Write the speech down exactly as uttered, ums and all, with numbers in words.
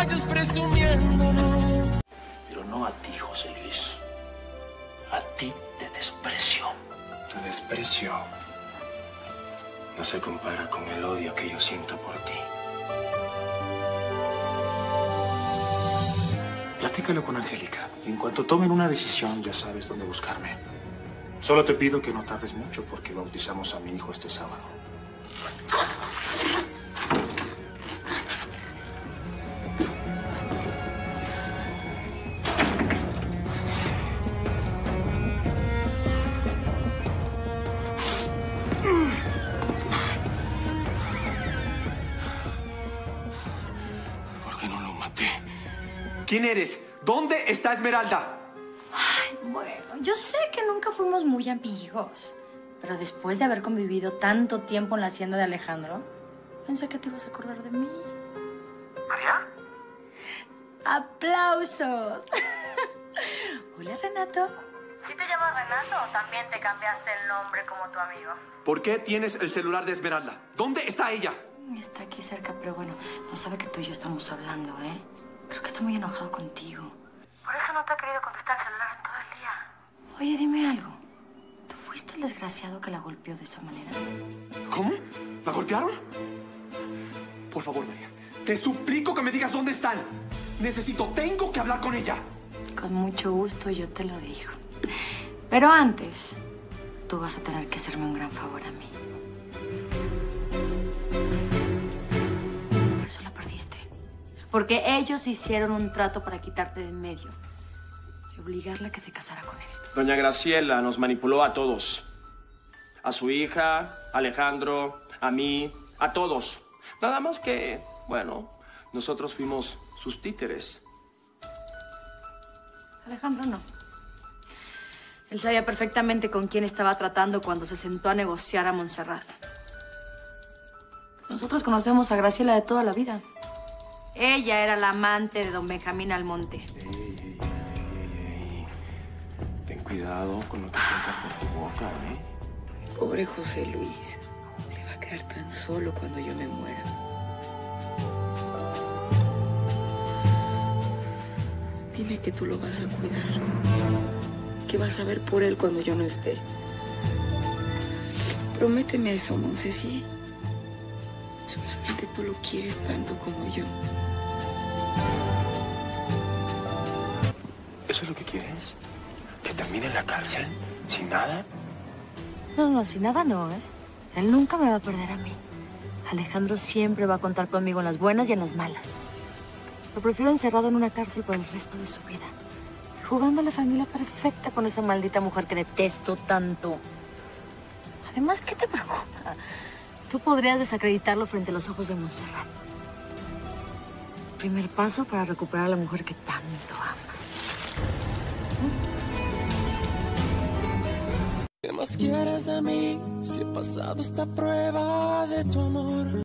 vayas presumiendo, no. Pero no a ti, José Luis. A ti te desprecio. Tu desprecio no se compara con el odio que yo siento por ti. Platícalo con Angélica. En cuanto tomen una decisión, ya sabes dónde buscarme. Solo te pido que no tardes mucho porque bautizamos a mi hijo este sábado. ¿Por qué no lo maté? ¿Quién eres? ¿Dónde está Esmeralda? Ay, bueno, yo sé que nunca fuimos muy amigos, pero después de haber convivido tanto tiempo en la hacienda de Alejandro, pensé que te ibas a acordar de mí. ¿María? ¡Aplausos! Hola, Renato. ¿Sí te llamas Renato o también te cambiaste el nombre como tu amigo? ¿Por qué tienes el celular de Esmeralda? ¿Dónde está ella? Está aquí cerca, pero bueno, no sabe que tú y yo estamos hablando, ¿eh? Creo que está muy enojado contigo. Por eso no te ha querido contestar el celular en todo el día. Oye, dime algo. ¿Tú fuiste el desgraciado que la golpeó de esa manera? ¿Cómo? ¿La golpearon? Por favor, María, te suplico que me digas dónde están. Necesito, tengo que hablar con ella. Con mucho gusto yo te lo digo. Pero antes, tú vas a tener que hacerme un gran favor a mí. Por eso la perdiste. Porque ellos hicieron un trato para quitarte de en medio y obligarla a que se casara con él. Doña Graciela nos manipuló a todos. A su hija, a Alejandro, a mí, a todos. Nada más que, bueno, nosotros fuimos sus títeres. Alejandro no. Él sabía perfectamente con quién estaba tratando cuando se sentó a negociar a Montserrat. Nosotros conocemos a Graciela de toda la vida. Ella era la amante de don Benjamín Almonte. Ey, ey, ey, ey. Ten cuidado con lo que sueltas por tu boca, ¿eh? Pobre José Luis. Se va a quedar tan solo cuando yo me muera. Dime que tú lo vas a cuidar. Que vas a ver por él cuando yo no esté. Prométeme eso, Monse, ¿sí? Solamente tú lo quieres tanto como yo. ¿Eso es lo que quieres? ¿Que termine en la cárcel? ¿Sin nada? No, no, sin nada no, ¿eh? Él nunca me va a perder a mí. Alejandro siempre va a contar conmigo en las buenas y en las malas. Lo prefiero encerrado en una cárcel por el resto de su vida. Jugando a la familia perfecta con esa maldita mujer que detesto tanto. Además, ¿qué te preocupa? Tú podrías desacreditarlo frente a los ojos de Montserrat. Primer paso para recuperar a la mujer que tanto amas. ¿Qué más quieres de mí si he pasado esta prueba de tu amor?